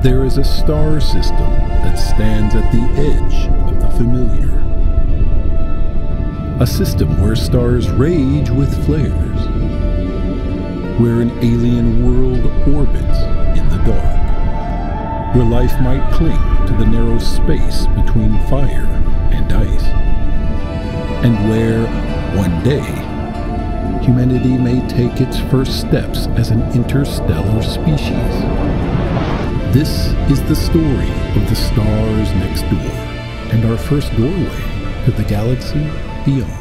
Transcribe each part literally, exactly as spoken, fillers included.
There is a star system that stands at the edge of the familiar. A system where stars rage with flares, where an alien world orbits in the dark, where life might cling to the narrow space between fire and ice, and where, one day, humanity may take its first steps as an interstellar species. This is the story of the stars next door, and our first doorway to the galaxy beyond.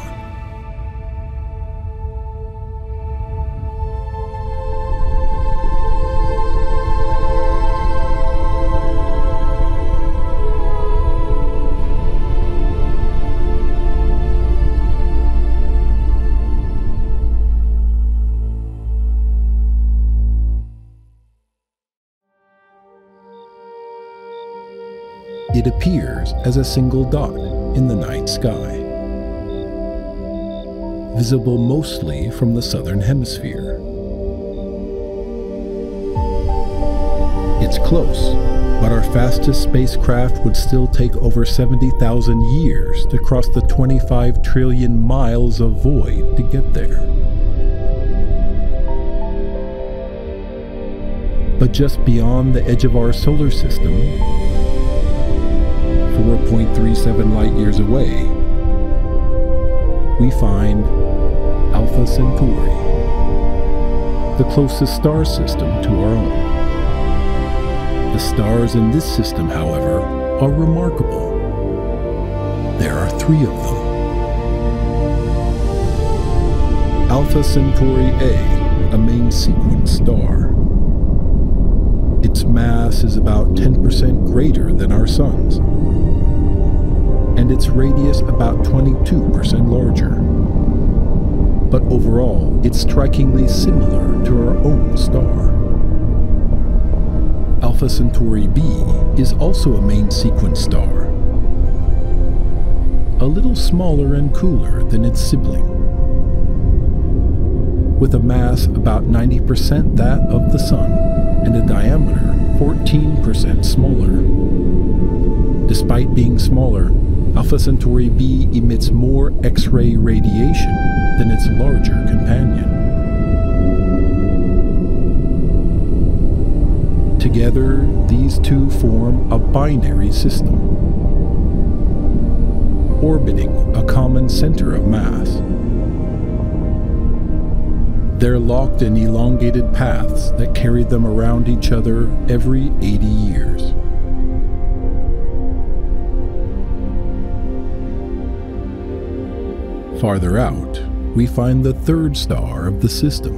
It appears as a single dot in the night sky, visible mostly from the southern hemisphere. It's close, but our fastest spacecraft would still take over seventy thousand years to cross the twenty-five trillion miles of void to get there. But just beyond the edge of our solar system, four point three seven light years away, we find Alpha Centauri, the closest star system to our own. The stars in this system, however, are remarkable. There are three of them. Alpha Centauri A, a main sequence star. Its mass is about ten percent greater than our Sun's, and its radius about twenty-two percent larger. But overall, it's strikingly similar to our own star. Alpha Centauri B is also a main sequence star, a little smaller and cooler than its sibling, with a mass about ninety percent that of the Sun and a diameter fourteen percent smaller. Despite being smaller, Alpha Centauri B emits more X-ray radiation than its larger companion. Together, these two form a binary system, orbiting a common center of mass. They're locked in elongated paths that carry them around each other every eighty years. Farther out, we find the third star of the system,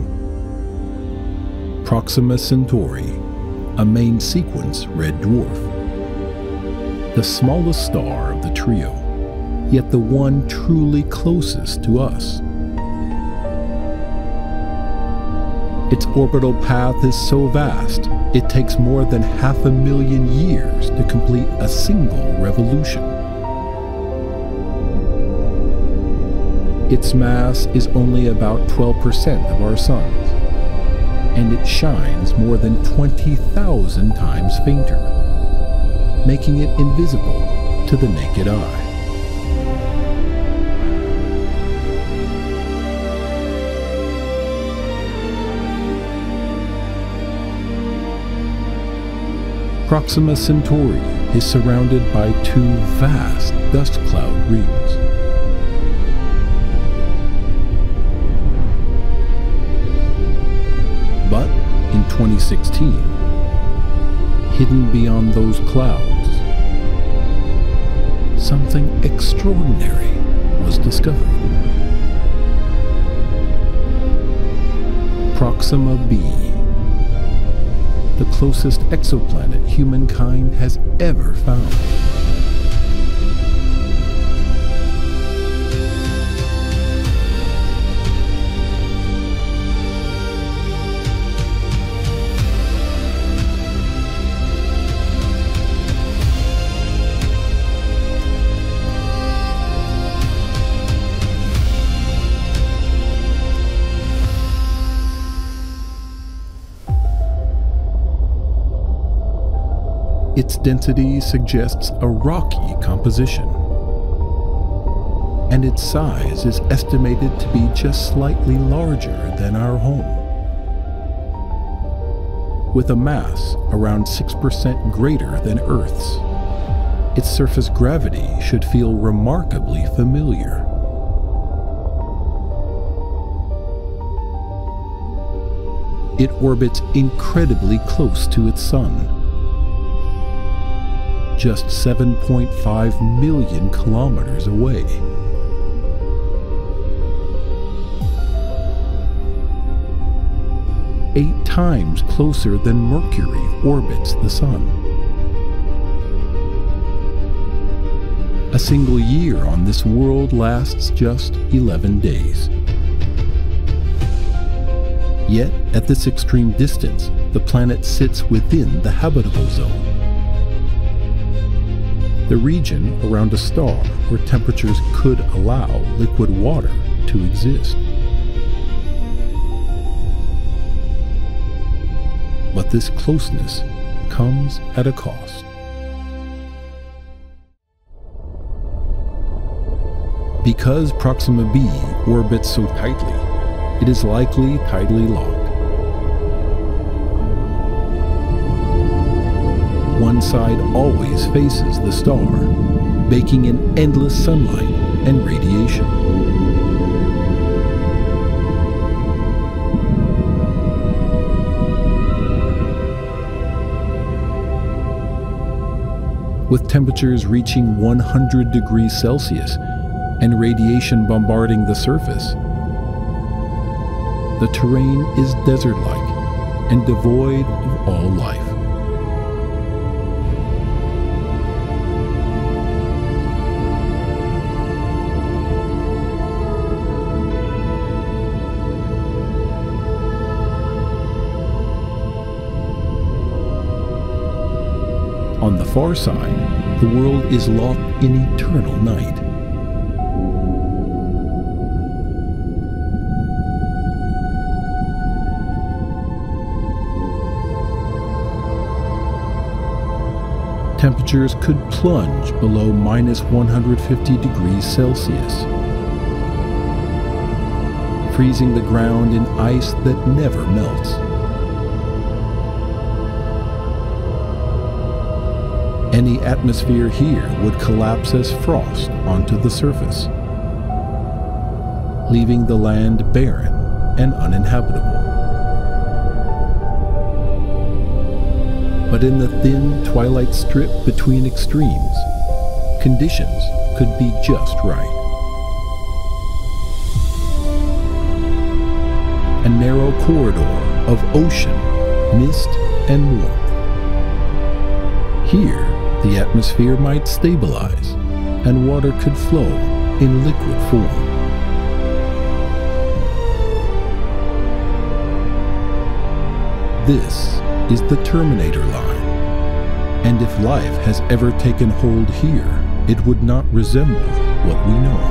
Proxima Centauri, a main sequence red dwarf. The smallest star of the trio, yet the one truly closest to us. Its orbital path is so vast, it takes more than half a million years to complete a single revolution. Its mass is only about twelve percent of our Sun's, and it shines more than twenty thousand times fainter, making it invisible to the naked eye. Proxima Centauri is surrounded by two vast dust cloud rings. But in twenty sixteen, hidden beyond those clouds, something extraordinary was discovered. Proxima B, the closest exoplanet humankind has ever found. Its density suggests a rocky composition, and its size is estimated to be just slightly larger than our home. With a mass around six percent greater than Earth's, its surface gravity should feel remarkably familiar. It orbits incredibly close to its Sun, just seven point five million kilometers away. Eight times closer than Mercury orbits the Sun. A single year on this world lasts just eleven days. Yet, at this extreme distance, the planet sits within the habitable zone, the region around a star where temperatures could allow liquid water to exist. But this closeness comes at a cost. Because Proxima B orbits so tightly, it is likely tidally locked. One side always faces the star, baking in endless sunlight and radiation. With temperatures reaching one hundred degrees Celsius and radiation bombarding the surface, the terrain is desert-like and devoid of all life. On the far side, the world is locked in eternal night. Temperatures could plunge below minus one hundred fifty degrees Celsius, freezing the ground in ice that never melts. Any atmosphere here would collapse as frost onto the surface, leaving the land barren and uninhabitable. But in the thin twilight strip between extremes, conditions could be just right. A narrow corridor of ocean, mist, and warmth. Here, the atmosphere might stabilize, and water could flow in liquid form. This is the Terminator line, and if life has ever taken hold here, it would not resemble what we know.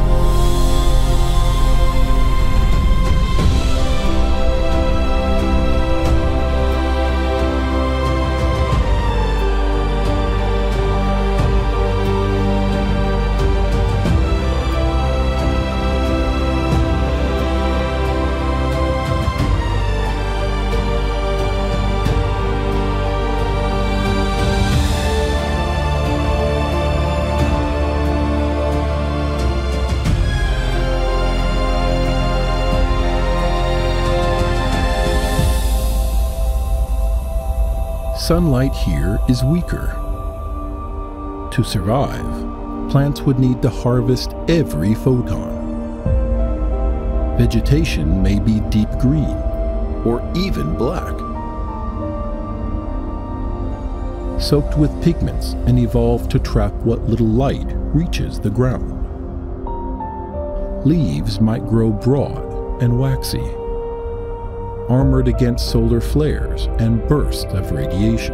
Sunlight here is weaker. To survive, plants would need to harvest every photon. Vegetation may be deep green, or even black, soaked with pigments and evolved to trap what little light reaches the ground. Leaves might grow broad and waxy, armored against solar flares and bursts of radiation.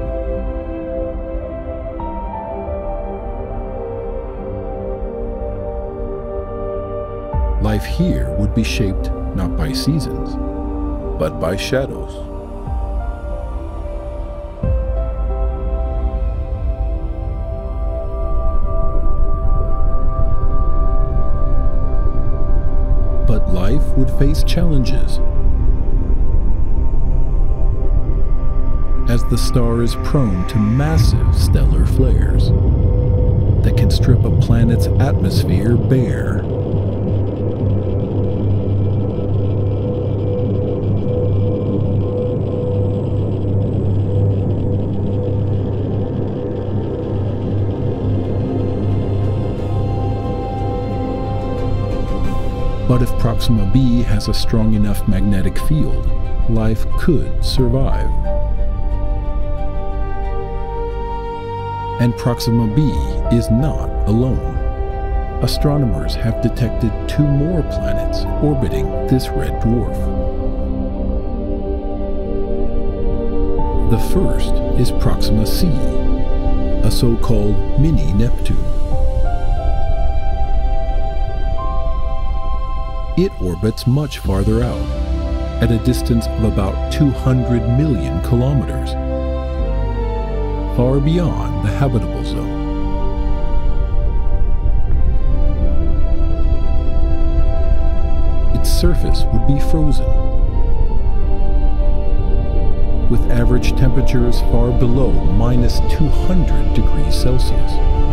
Life here would be shaped not by seasons, but by shadows. would face challenges, as the star is prone to massive stellar flares that can strip a planet's atmosphere bare. But if Proxima B has a strong enough magnetic field, life could survive. And Proxima B is not alone. Astronomers have detected two more planets orbiting this red dwarf. The first is Proxima C, a so-called mini Neptune. It orbits much farther out, at a distance of about two hundred million kilometers, far beyond the habitable zone. Its surface would be frozen, with average temperatures far below minus two hundred degrees Celsius.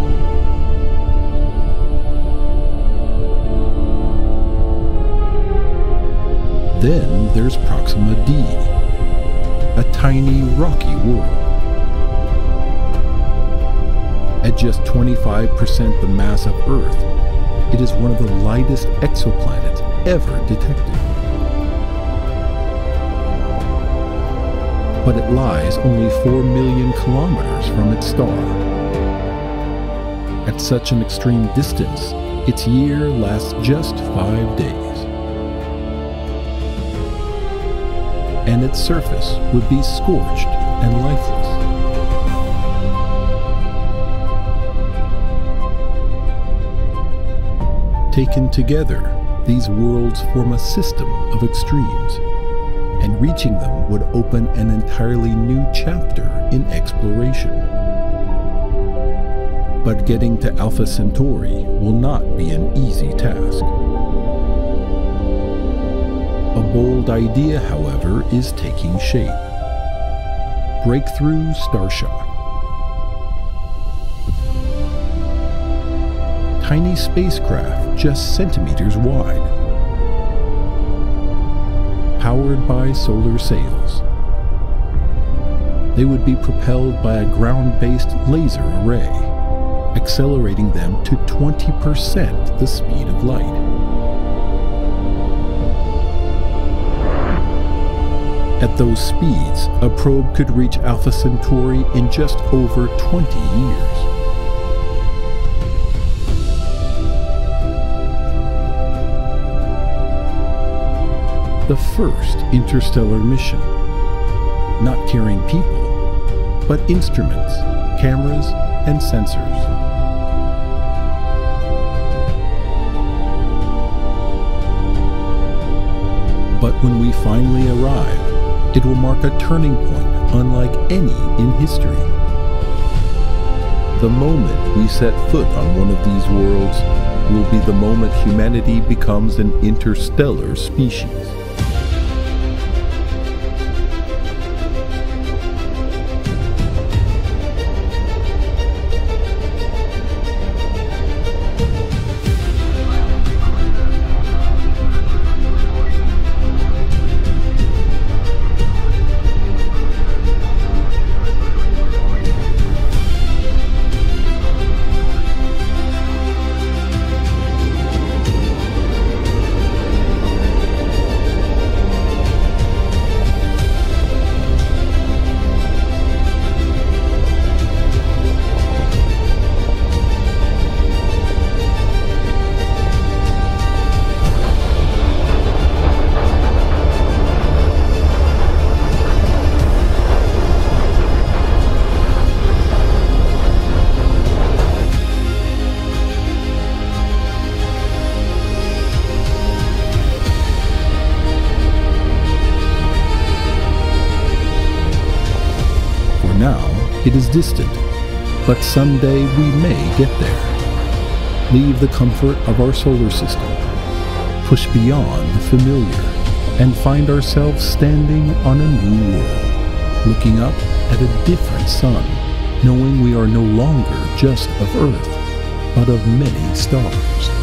Then there's Proxima D, a tiny rocky world. At just twenty-five percent the mass of Earth, it is one of the lightest exoplanets ever detected. But it lies only four million kilometers from its star. At such an extreme distance, its year lasts just five days. And its surface would be scorched and lifeless. Taken together, these worlds form a system of extremes, and reaching them would open an entirely new chapter in exploration. But getting to Alpha Centauri will not be an easy task. A bold idea, however, is taking shape. Breakthrough Starshot. Tiny spacecraft just centimeters wide, powered by solar sails. They would be propelled by a ground-based laser array, accelerating them to twenty percent the speed of light. At those speeds, a probe could reach Alpha Centauri in just over twenty years. The first interstellar mission, not carrying people, but instruments, cameras, and sensors. But when we finally arrive, it will mark a turning point unlike any in history. The moment we set foot on one of these worlds will be the moment humanity becomes an interstellar species. It is distant, but someday we may get there. Leave the comfort of our solar system, push beyond the familiar, and find ourselves standing on a new world, looking up at a different sun, knowing we are no longer just of Earth, but of many stars.